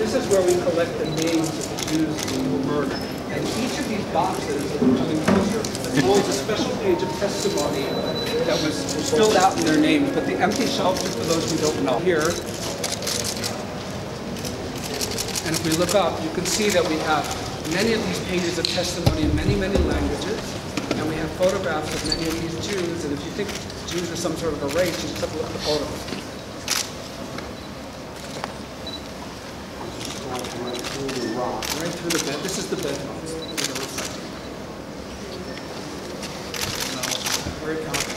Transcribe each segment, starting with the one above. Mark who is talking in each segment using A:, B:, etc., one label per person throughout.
A: this is where we collect the names of the Jews who were murdered. And each of these boxes, coming closer, holds a special page of testimony that was filled out in their names. But the empty shelf is for those who don't know. Here, and if we look up, you can see that we have many of these pages of testimony in many, many languages. And we have photographs of many of these Jews. And if you think Jews are some sort of a race, you just have to look at the photos. Right through the bed. This is the bedrooms. Very common.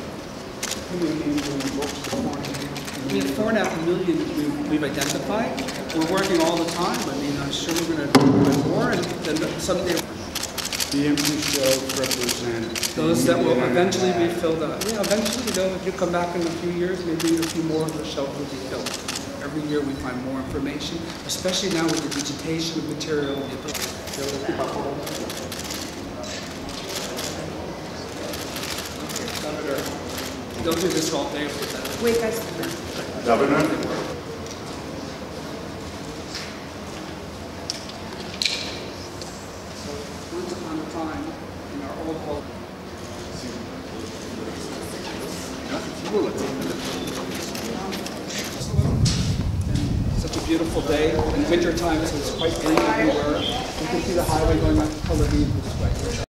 A: We have 4.5 million we've identified. We're working all the time. I mean, I'm sure we're going to do more, and then someday.
B: The empty shelves represent
A: Those that will eventually be filled up. Yeah, eventually, though, if you come back in a few years, maybe a few more of the shelves will be filled. Every year we find more information, especially now with the digitation of material. Governor, don't do this all day with that.
C: Wait, guys.
B: Governor?
A: Once upon a time, in our old home, such a beautiful day in winter time, so it's quite bleak everywhere. You can see the highway going up to Tel Aviv this way.